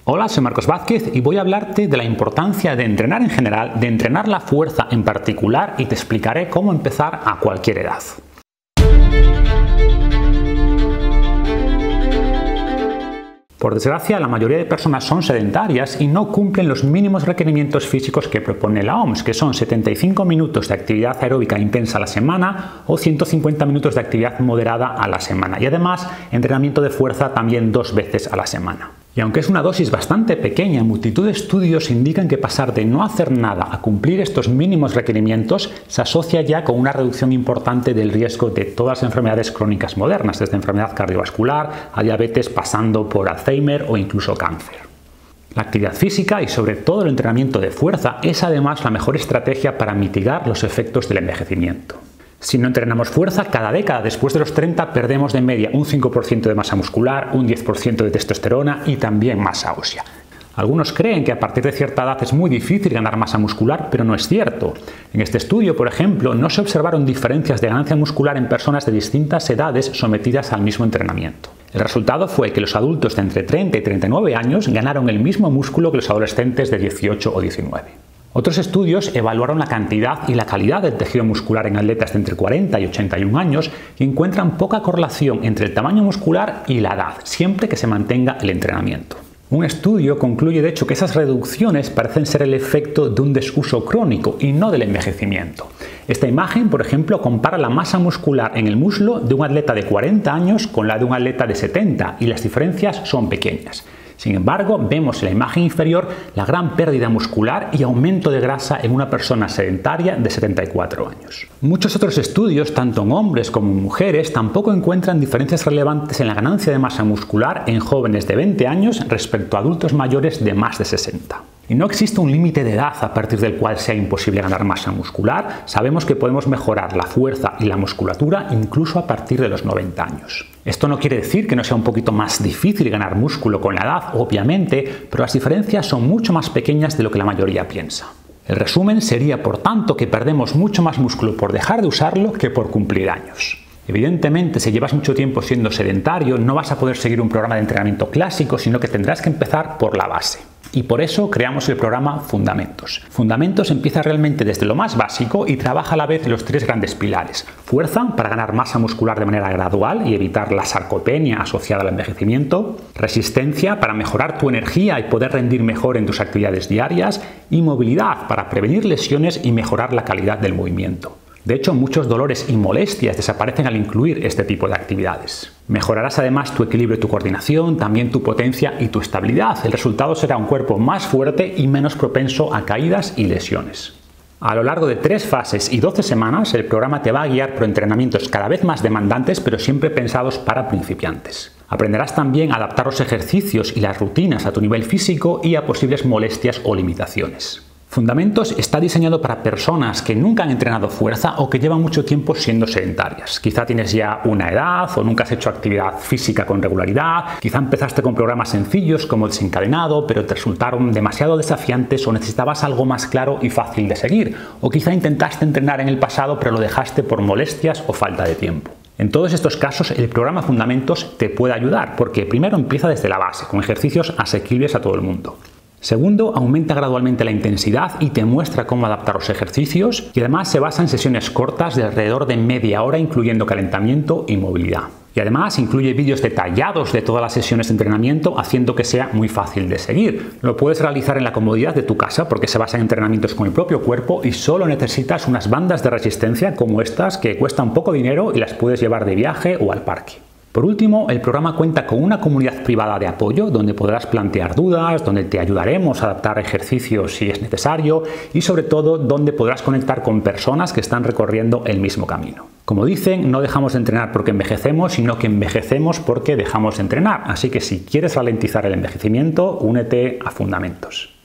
Hola, soy Marcos Vázquez y voy a hablarte de la importancia de entrenar en general, de entrenar la fuerza en particular y te explicaré cómo empezar a cualquier edad. Por desgracia, la mayoría de personas son sedentarias y no cumplen los mínimos requerimientos físicos que propone la OMS, que son 75 minutos de actividad aeróbica intensa a la semana o 150 minutos de actividad moderada a la semana y además entrenamiento de fuerza también 2 veces a la semana. Y aunque es una dosis bastante pequeña, multitud de estudios indican que pasar de no hacer nada a cumplir estos mínimos requerimientos se asocia ya con una reducción importante del riesgo de todas las enfermedades crónicas modernas, desde enfermedad cardiovascular a diabetes pasando por Alzheimer o incluso cáncer. La actividad física y sobre todo el entrenamiento de fuerza es además la mejor estrategia para mitigar los efectos del envejecimiento. Si no entrenamos fuerza, cada década después de los 30 perdemos de media un 5% de masa muscular, un 10% de testosterona y también masa ósea. Algunos creen que a partir de cierta edad es muy difícil ganar masa muscular, pero no es cierto. En este estudio, por ejemplo, no se observaron diferencias de ganancia muscular en personas de distintas edades sometidas al mismo entrenamiento. El resultado fue que los adultos de entre 30 y 39 años ganaron el mismo músculo que los adolescentes de 18 o 19. Otros estudios evaluaron la cantidad y la calidad del tejido muscular en atletas de entre 40 y 81 años y encuentran poca correlación entre el tamaño muscular y la edad, siempre que se mantenga el entrenamiento. Un estudio concluye de hecho que esas reducciones parecen ser el efecto de un desuso crónico y no del envejecimiento. Esta imagen, por ejemplo, compara la masa muscular en el muslo de un atleta de 40 años con la de un atleta de 70 y las diferencias son pequeñas. Sin embargo, vemos en la imagen inferior la gran pérdida muscular y aumento de grasa en una persona sedentaria de 74 años. Muchos otros estudios, tanto en hombres como en mujeres, tampoco encuentran diferencias relevantes en la ganancia de masa muscular en jóvenes de 20 años respecto a adultos mayores de más de 60. Y no existe un límite de edad a partir del cual sea imposible ganar masa muscular. Sabemos que podemos mejorar la fuerza y la musculatura incluso a partir de los 90 años. Esto no quiere decir que no sea un poquito más difícil ganar músculo con la edad, obviamente, pero las diferencias son mucho más pequeñas de lo que la mayoría piensa. El resumen sería, por tanto, que perdemos mucho más músculo por dejar de usarlo que por cumplir años. Evidentemente, si llevas mucho tiempo siendo sedentario, no vas a poder seguir un programa de entrenamiento clásico, sino que tendrás que empezar por la base. Y por eso creamos el programa Fundamentos. Fundamentos empieza realmente desde lo más básico y trabaja a la vez los 3 grandes pilares. Fuerza, para ganar masa muscular de manera gradual y evitar la sarcopenia asociada al envejecimiento. Resistencia, para mejorar tu energía y poder rendir mejor en tus actividades diarias. Y movilidad, para prevenir lesiones y mejorar la calidad del movimiento. De hecho, muchos dolores y molestias desaparecen al incluir este tipo de actividades. Mejorarás además tu equilibrio y tu coordinación, también tu potencia y tu estabilidad. El resultado será un cuerpo más fuerte y menos propenso a caídas y lesiones. A lo largo de 3 fases y 12 semanas, el programa te va a guiar por entrenamientos cada vez más demandantes, pero siempre pensados para principiantes. Aprenderás también a adaptar los ejercicios y las rutinas a tu nivel físico y a posibles molestias o limitaciones. Fundamentos está diseñado para personas que nunca han entrenado fuerza o que llevan mucho tiempo siendo sedentarias. Quizá tienes ya una edad o nunca has hecho actividad física con regularidad, quizá empezaste con programas sencillos como desencadenado, pero te resultaron demasiado desafiantes o necesitabas algo más claro y fácil de seguir, o quizá intentaste entrenar en el pasado pero lo dejaste por molestias o falta de tiempo. En todos estos casos, el programa Fundamentos te puede ayudar porque primero empieza desde la base, con ejercicios asequibles a todo el mundo. Segundo, aumenta gradualmente la intensidad y te muestra cómo adaptar los ejercicios y además se basa en sesiones cortas de alrededor de media hora incluyendo calentamiento y movilidad. Y además incluye vídeos detallados de todas las sesiones de entrenamiento haciendo que sea muy fácil de seguir. Lo puedes realizar en la comodidad de tu casa porque se basa en entrenamientos con el propio cuerpo y solo necesitas unas bandas de resistencia como estas que cuestan poco dinero y las puedes llevar de viaje o al parque. Por último, el programa cuenta con una comunidad privada de apoyo donde podrás plantear dudas, donde te ayudaremos a adaptar ejercicios si es necesario y sobre todo donde podrás conectar con personas que están recorriendo el mismo camino. Como dicen, no dejamos de entrenar porque envejecemos, sino que envejecemos porque dejamos de entrenar. Así que si quieres ralentizar el envejecimiento, únete a Fundamentos.